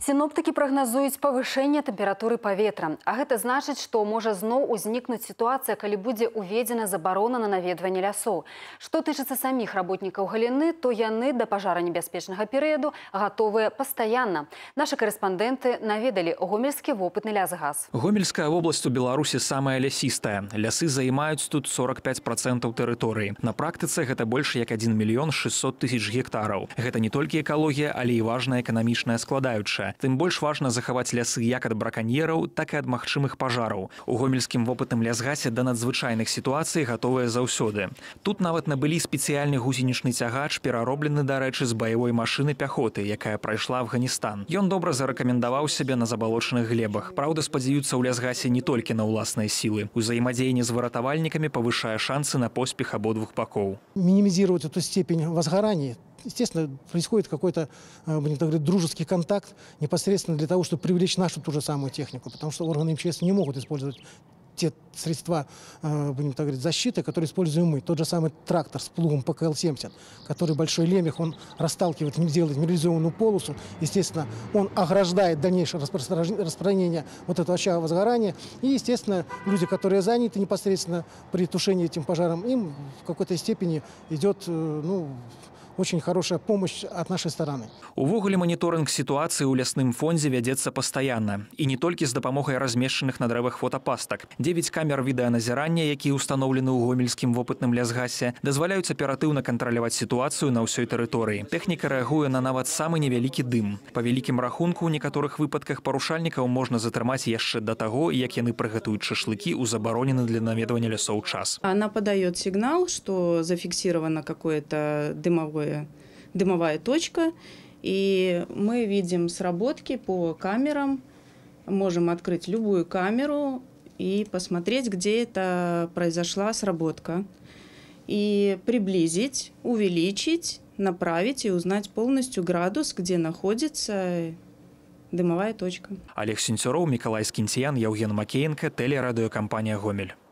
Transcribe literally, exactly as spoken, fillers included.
Синоптики прагназуюць павышэнне тэмпературы паветра. А гэта значыць, што можа зноў узнікнуць сітуацыя, калі будзе уведзена забарона на наведванне лясоў. Што тычыцца саміх работнікаў галіны, то яны да пажаранебяспечнага перыяду гатовыя пастаянна. Нашы карэспандэнты наведалі гомельскі вопытны лясгас. Гомельская вобласць у Беларусі самая лясістая. Лясы займаюць тут сорок пять процентаў тэрыторыі. На практыцы гэта больш як адзін мільён шэсцьсот тысяч гектараў. Гэта не толькі экалогія, але і важная эканамічная складаючая. Тым больш важна захаваць лясы як ад браканьераў, так і ад магчымых пажараў. У гомельскім вопытным лясгасе да надзвычайных сітуацый гатовыя заўсёды. Тут нават набылі спецыяльны гусенічны цягач, перароблены, дарэчы, з баявой машыны пяхоты, якая прайшла Афганістан. Ён добра зарэкамендаваў сябе на забалочаных глебах. Праўда, спадзяюцца ў лясгасе не толькі на ўласныя сілы. Узаемадзеянне з выратавальнікамі павышае шансы на поспех абодвух бакоў. Минимизировать эту степень возгорания. Естественно, происходит какой-то, будем так говорить, дружеский контакт непосредственно для того, чтобы привлечь нашу ту же самую технику, потому что органы эм че эс не могут использовать те средства, будем так говорить, защиты, которые используем мы. Тот же самый трактор с плугом пэ ка эл семьдесят, который большой лемех, он расталкивает, делает минерализованную полосу. Естественно, он ограждает дальнейшее распространение вот этого очага возгорания. И, естественно, люди, которые заняты непосредственно при тушении этим пожаром, им в какой-то степени идет, ну, очень хорошая помощь от нашей стороны. Увогуле моніторинг сітуацыі ў лясным фондзе вядзецца пастаянна. І не толькі з дапамогай размешчаных на дрэвах фотапастак. Дзевяць камер відэаназірання, якія ўстаноўлены ў гомельскім вопытным лясгасе, дазваляюць аператыўна кантраляваць сітуацыю на ўсёй тэрыторыі. Тэхніка рэагуе на нават самы невялікі дым. Па вялікім рахунку, у некаторых выпадках парушальнікаў можна затрымаць яшчэ да таго, як яны прыгатуюць шашлыкі ў забаронены для наведвання лясоў час. Она подает сигнал, что зафиксировано какое-то дымовое дымовая точка, и мы видим сработки по камерам, можем открыть любую камеру и посмотреть, где это произошла сработка, и приблизить, увеличить, направить и узнать полностью градус, где находится дымовая точка. Олег Сенцюроў, Миколай Скинтиян, Евген Макеенко, телерадиокомпания «Гомель».